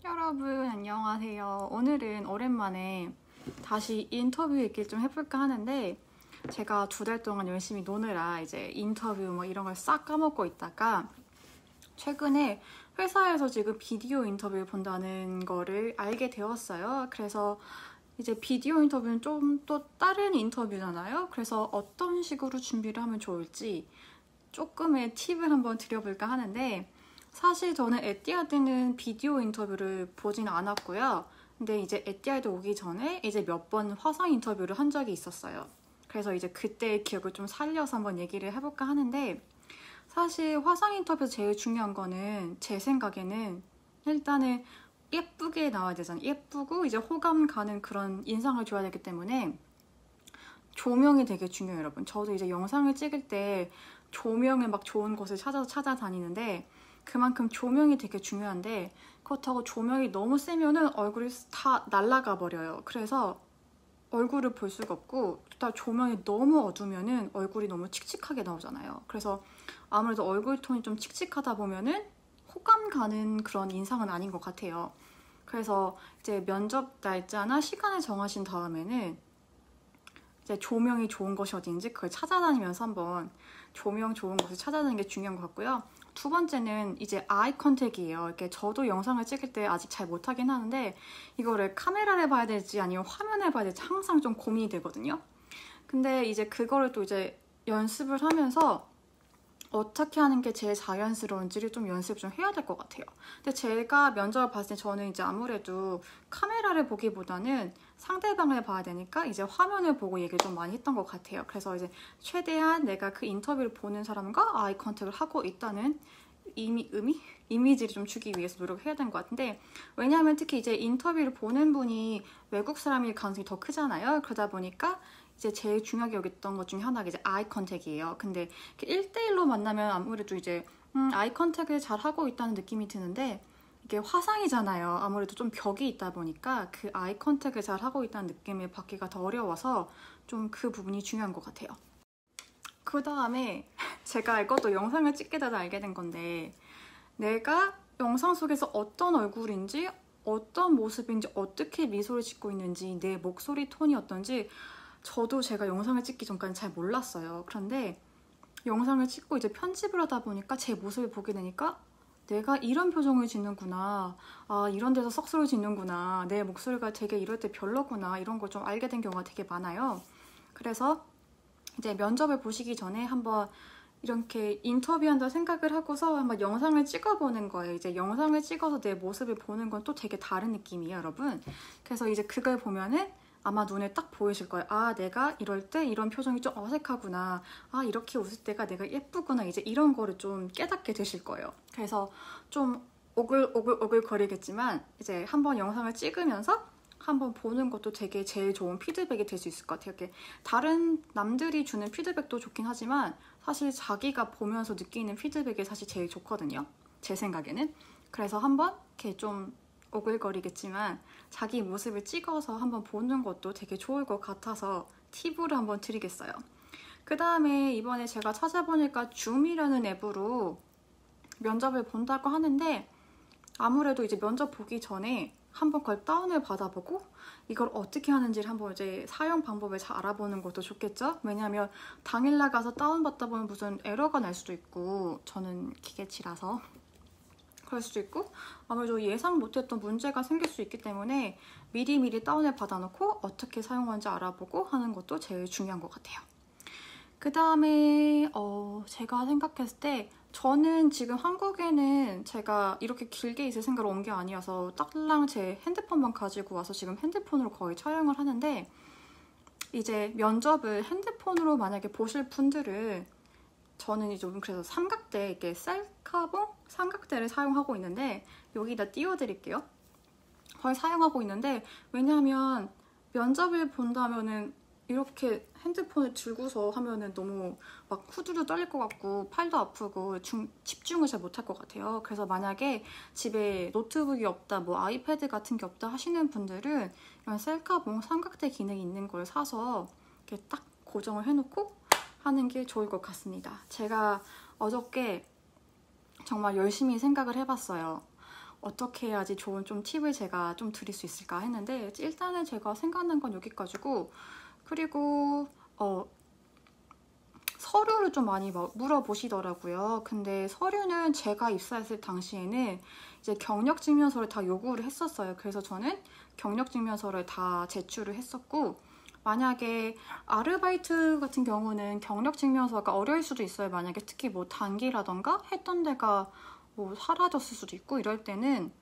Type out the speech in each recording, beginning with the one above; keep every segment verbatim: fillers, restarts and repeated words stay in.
여러분 안녕하세요. 오늘은 오랜만에 다시 인터뷰 얘기를 좀 해볼까 하는데, 제가 두 달 동안 열심히 노느라 이제 인터뷰 뭐 이런 걸 싹 까먹고 있다가 최근에 회사에서 지금 비디오 인터뷰를 본다는 거를 알게 되었어요. 그래서 이제 비디오 인터뷰는 좀 또 다른 인터뷰잖아요. 그래서 어떤 식으로 준비를 하면 좋을지 조금의 팁을 한번 드려볼까 하는데, 사실 저는 에뛰아드는 비디오 인터뷰를 보진 않았고요. 근데 이제 에뛰아드 오기 전에 이제 몇 번 화상 인터뷰를 한 적이 있었어요. 그래서 이제 그때의 기억을 좀 살려서 한번 얘기를 해볼까 하는데, 사실 화상 인터뷰에서 제일 중요한 거는 제 생각에는 일단은 예쁘게 나와야 되잖아요. 예쁘고 이제 호감 가는 그런 인상을 줘야 되기 때문에 조명이 되게 중요해요, 여러분. 저도 이제 영상을 찍을 때 조명을 막 좋은 곳을 찾아서 찾아다니는데, 그만큼 조명이 되게 중요한데, 그렇다고 조명이 너무 세면은 얼굴이 다 날아가 버려요. 그래서 얼굴을 볼 수가 없고, 또 조명이 너무 어두우면은 얼굴이 너무 칙칙하게 나오잖아요. 그래서 아무래도 얼굴 톤이 좀 칙칙하다 보면은 호감 가는 그런 인상은 아닌 것 같아요. 그래서 이제 면접 날짜나 시간을 정하신 다음에는 이제 조명이 좋은 곳이 어딘지 그걸 찾아다니면서 한번 조명 좋은 곳을 찾아다니는 게 중요한 것 같고요. 두 번째는 이제 아이 컨택이에요. 이렇게 저도 영상을 찍을 때 아직 잘 못하긴 하는데, 이거를 카메라를 봐야 될지 아니면 화면을 봐야 될지 항상 좀 고민이 되거든요. 근데 이제 그거를 또 이제 연습을 하면서 어떻게 하는 게 제일 자연스러운지를 좀 연습 좀 해야 될 것 같아요. 근데 제가 면접을 봤을 때 저는 이제 아무래도 카메라를 보기보다는 상대방을 봐야 되니까 이제 화면을 보고 얘기를 좀 많이 했던 것 같아요. 그래서 이제 최대한 내가 그 인터뷰를 보는 사람과 아이 컨택을 하고 있다는 이미, 의미? 이미지를 좀 주기 위해서 노력해야 되는 것 같은데, 왜냐하면 특히 이제 인터뷰를 보는 분이 외국 사람일 가능성이 더 크잖아요. 그러다 보니까 이제 제일 중요하게 여겼던 것 중에 하나가 이제 아이 컨택이에요. 근데 일 대일로 만나면 아무래도 이제 음, 아이 컨택을 잘 하고 있다는 느낌이 드는데, 이게 화상이잖아요. 아무래도 좀 벽이 있다 보니까 그 아이 컨택을 잘 하고 있다는 느낌을 받기가 더 어려워서 좀 그 부분이 중요한 것 같아요. 그 다음에 제가 이것도 영상을 찍게 되다 알게 된 건데, 내가 영상 속에서 어떤 얼굴인지, 어떤 모습인지, 어떻게 미소를 짓고 있는지, 내 목소리 톤이 어떤지 저도 제가 영상을 찍기 전까지는 잘 몰랐어요. 그런데 영상을 찍고 이제 편집을 하다 보니까 제 모습을 보게 되니까 내가 이런 표정을 짓는구나, 아 이런 데서 썩소를 짓는구나, 내 목소리가 되게 이럴 때 별로구나, 이런 걸 좀 알게 된 경우가 되게 많아요. 그래서 이제 면접을 보시기 전에 한번 이렇게 인터뷰한다 생각을 하고서 한번 영상을 찍어보는 거예요. 이제 영상을 찍어서 내 모습을 보는 건 또 되게 다른 느낌이에요, 여러분. 그래서 이제 그걸 보면은 아마 눈에 딱 보이실 거예요. 아, 내가 이럴 때 이런 표정이 좀 어색하구나. 아, 이렇게 웃을 때가 내가 예쁘구나. 이제 이런 거를 좀 깨닫게 되실 거예요. 그래서 좀 오글오글오글 거리겠지만 이제 한번 영상을 찍으면서 한번 보는 것도 되게 제일 좋은 피드백이 될 수 있을 것 같아요. 이렇게 다른 남들이 주는 피드백도 좋긴 하지만 사실 자기가 보면서 느끼는 피드백이 사실 제일 좋거든요, 제 생각에는. 그래서 한번 이렇게 좀 오글거리겠지만 자기 모습을 찍어서 한번 보는 것도 되게 좋을 것 같아서 팁으로 한번 드리겠어요. 그 다음에 이번에 제가 찾아보니까 줌이라는 앱으로 면접을 본다고 하는데, 아무래도 이제 면접 보기 전에 한번 그걸 다운을 받아보고 이걸 어떻게 하는지를 한번 이제 사용 방법을 잘 알아보는 것도 좋겠죠? 왜냐하면 당일날 가서 다운받다 보면 무슨 에러가 날 수도 있고, 저는 기계치라서 그럴 수도 있고 아무래도 예상 못했던 문제가 생길 수 있기 때문에 미리미리 다운을 받아놓고 어떻게 사용하는지 알아보고 하는 것도 제일 중요한 것 같아요. 그 다음에 어, 제가 생각했을 때 저는 지금 한국에는 제가 이렇게 길게 있을 생각으로 온 게 아니어서 딱랑 제 핸드폰만 가지고 와서 지금 핸드폰으로 거의 촬영을 하는데, 이제 면접을 핸드폰으로 만약에 보실 분들은 저는 좀 그래서 삼각대, 이렇게 셀카봉 삼각대를 사용하고 있는데 여기다 띄워드릴게요. 그걸 사용하고 있는데, 왜냐하면 면접을 본다면은 이렇게 핸드폰을 들고서 하면은 너무 막 후두두 떨릴 것 같고 팔도 아프고 중, 집중을 잘 못할 것 같아요. 그래서 만약에 집에 노트북이 없다, 뭐 아이패드 같은 게 없다 하시는 분들은 이런 셀카봉 삼각대 기능이 있는 걸 사서 이렇게 딱 고정을 해놓고 하는 게 좋을 것 같습니다. 제가 어저께 정말 열심히 생각을 해봤어요. 어떻게 해야지 좋은 좀 팁을 제가 좀 드릴 수 있을까 했는데 일단은 제가 생각난 건 여기까지고 그리고 어 서류를 좀 많이 물어보시더라고요. 근데 서류는 제가 입사했을 당시에는 이제 경력증명서를 다 요구를 했었어요. 그래서 저는 경력증명서를 다 제출을 했었고 만약에 아르바이트 같은 경우는 경력증명서가 어려울 수도 있어요. 만약에 특히 뭐 단기라던가 했던 데가 뭐 사라졌을 수도 있고 이럴 때는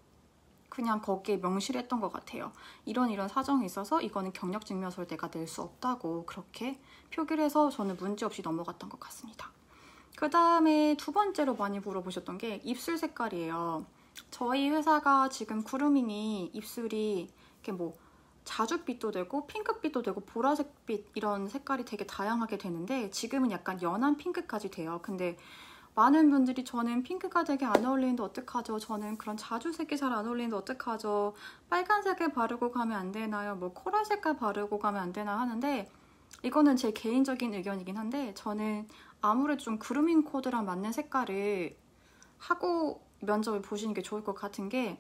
그냥 거기에 명시를 했던 것 같아요. 이런 이런 사정이 있어서 이거는 경력증명서를 내가 낼 수 없다고 그렇게 표기를 해서 저는 문제없이 넘어갔던 것 같습니다. 그 다음에 두 번째로 많이 물어보셨던 게 입술 색깔이에요. 저희 회사가 지금 구루밍이 입술이 이렇게 뭐 자줏빛도 되고 핑크빛도 되고 보라색빛 이런 색깔이 되게 다양하게 되는데 지금은 약간 연한 핑크까지 돼요. 근데 많은 분들이 저는 핑크가 되게 안 어울리는데 어떡하죠? 저는 그런 자주색이 잘 안 어울리는데 어떡하죠? 빨간색을 바르고 가면 안 되나요? 뭐 코랄 색깔 바르고 가면 안 되나 하는데 이거는 제 개인적인 의견이긴 한데 저는 아무래도 좀 그루밍 코드랑 맞는 색깔을 하고 면접을 보시는 게 좋을 것 같은 게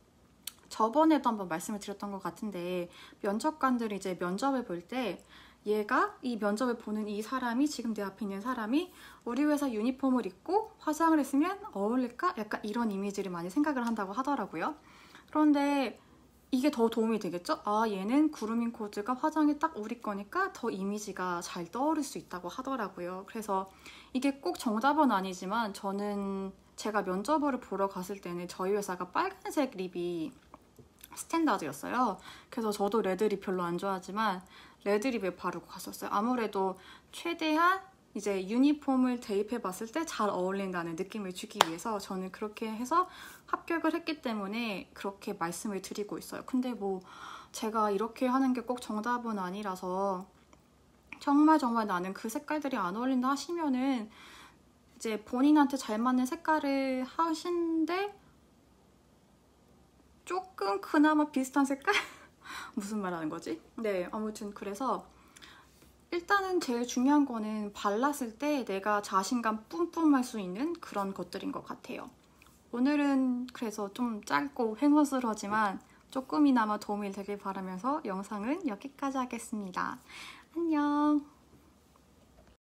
저번에도 한번 말씀을 드렸던 것 같은데 면접관들이 이제 면접을 볼 때 얘가 이 면접을 보는 이 사람이 지금 내 앞에 있는 사람이 우리 회사 유니폼을 입고 화장을 했으면 어울릴까? 약간 이런 이미지를 많이 생각을 한다고 하더라고요. 그런데 이게 더 도움이 되겠죠? 아 얘는 구루밍 코드가 화장이 딱 우리 거니까 더 이미지가 잘 떠오를 수 있다고 하더라고요. 그래서 이게 꼭 정답은 아니지만 저는 제가 면접을 보러 갔을 때는 저희 회사가 빨간색 립이 스탠다드였어요. 그래서 저도 레드립 별로 안 좋아하지만 레드립을 바르고 갔었어요. 아무래도 최대한 이제 유니폼을 대입해 봤을 때 잘 어울린다는 느낌을 주기 위해서 저는 그렇게 해서 합격을 했기 때문에 그렇게 말씀을 드리고 있어요. 근데 뭐 제가 이렇게 하는 게 꼭 정답은 아니라서 정말 정말 나는 그 색깔들이 안 어울린다 하시면은 이제 본인한테 잘 맞는 색깔을 하신데 조금 그나마 비슷한 색깔? 무슨 말 하는 거지? 네, 아무튼 그래서 일단은 제일 중요한 거는 발랐을 때 내가 자신감 뿜뿜할 수 있는 그런 것들인 것 같아요. 오늘은 그래서 좀 짧고 횡설수설하지만 조금이나마 도움이 되길 바라면서 영상은 여기까지 하겠습니다. 안녕!